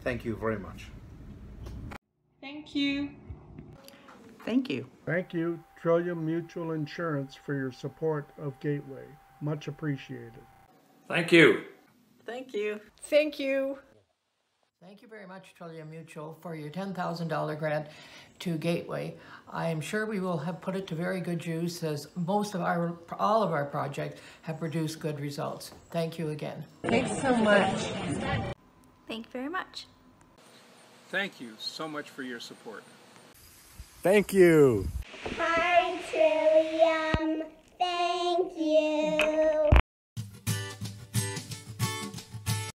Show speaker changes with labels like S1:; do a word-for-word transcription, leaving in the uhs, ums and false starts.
S1: Thank you very much.
S2: Thank you.
S3: Thank you.
S4: Thank you, Trillium Mutual Insurance, for your support of Gateway. Much appreciated.
S5: Thank you.
S3: Thank you.
S6: Thank you.
S7: Thank you very much, Trillium Mutual, for your ten thousand dollar grant to Gateway. I am sure we will have put it to very good use, as most of our, all of our projects have produced good results. Thank you again.
S6: Thanks so much.
S8: Thank you very much.
S9: Thank you so much for your support.
S4: Thank you.
S10: Hi, Trillium.